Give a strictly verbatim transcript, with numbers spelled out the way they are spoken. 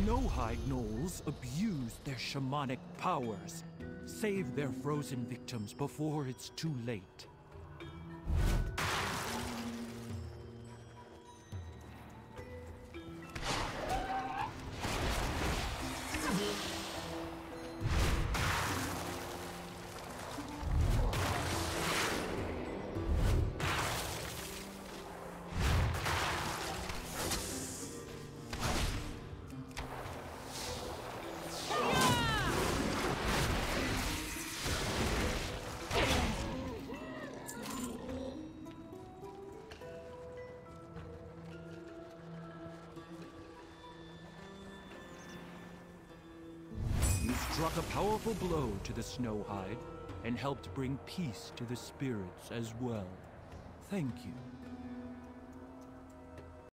Snowhide gnolls abuse their shamanic powers. Save their frozen victims before it's too late. Struck a powerful blow to the Snowhide and helped bring peace to the spirits as well. Thank you.